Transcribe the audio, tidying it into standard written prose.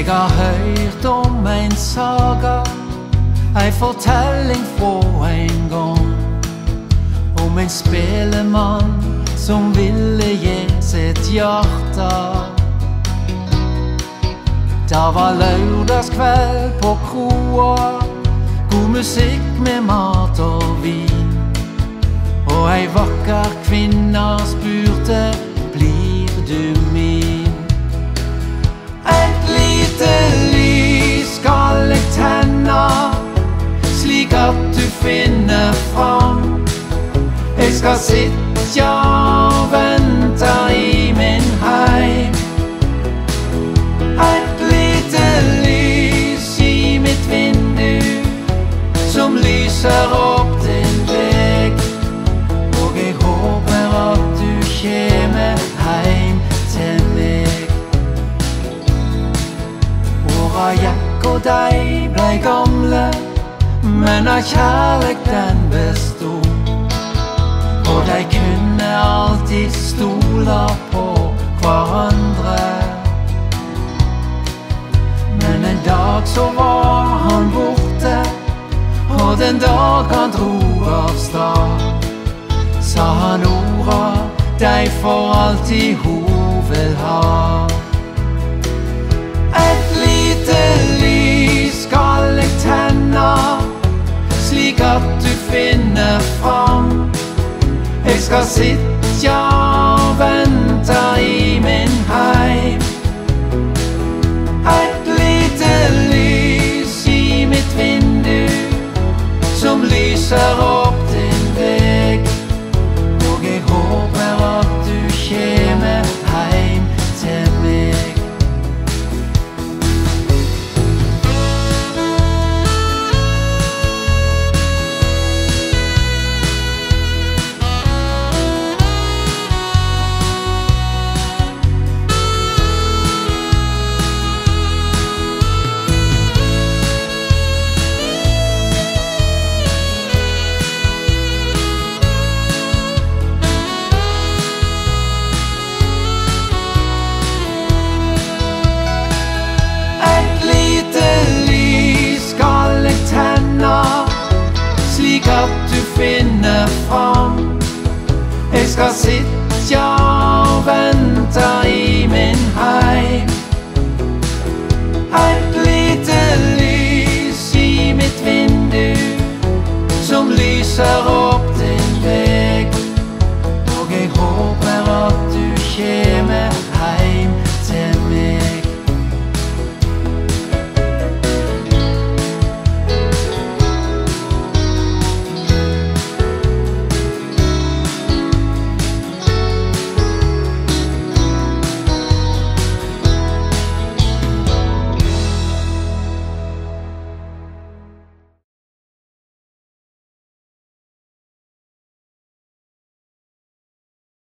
Jeg har hørt om en saga, en fortelling fra en gang, om en spelemann som ville gi sitt hjerte. Det var lørdagskveld på kroa, god musikk med mat og vin, og ei vakker kvinne spurte, blir du min? Et lite lys skal jeg tenne, slik at du finner fram. Jeg skal sitte og vente i min heim. Et lite lys i mitt vindu, som lyser opp din veg, og jeg håper at du kommer heim til meg. Åra gikk og de blei gamle, men av kjærleik den bestod, og de kunne alltid stole på hverandre. Men en dag så var han borte, og den dag han dro av stad, sa han orda de for alltid hun vil ha. Et lite lys skal jeg tenne, slik at du finner fram. Jeg skal sitte og vente i min heim. Et lite lys i mitt vindu, som lyser opp din veg, og jeg håper at du kommer heim til meg. Slik at du finner fram. Jeg skal sitte